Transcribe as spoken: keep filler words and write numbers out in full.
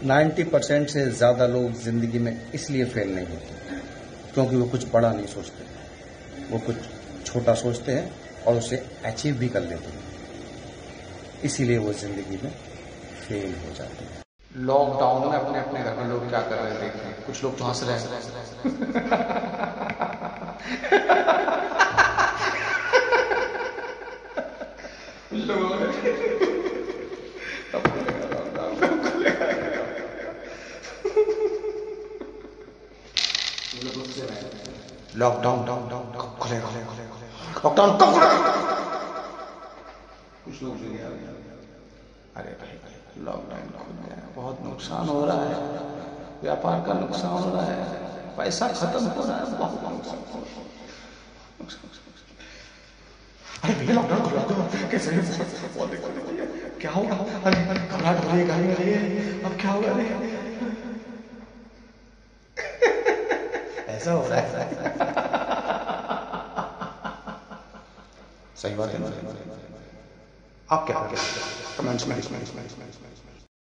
नब्बे परसेंट से ज़्यादा लोग ज़िंदगी में इसलिए फेल नहीं होते क्योंकि वो कुछ बड़ा नहीं सोचते, वो कुछ छोटा सोचते हैं और उसे अचीव भी कर लेते हैं, इसीलिए वो ज़िंदगी में फेल हो जाते हैं। लॉकडाउन में अपने अपने घर में लोग क्या कर रहे हैं देख रहे हैं, कुछ लोग तो हंस रहे हैं। कुछ लोगों ने लॉकडाउन कब खुलेगा, लॉकडाउन कब खुलेगा। कुछ लोग अरे भाई लॉकडाउन खुल गया, बहुत नुकसान हो रहा है, व्यापार का नुकसान हो रहा है, पैसा खत्म हो रहा है, बहुत नुकसान हो रहा है। अरे भैया लॉकडाउन खुला दो, कैसे क्या होगा, घबराहट हो रही है, गाड़ी हो रही है, अब क्या होगा। ऐसा हो रहा है। सही बात है ना। आप क्या कमेंट्स में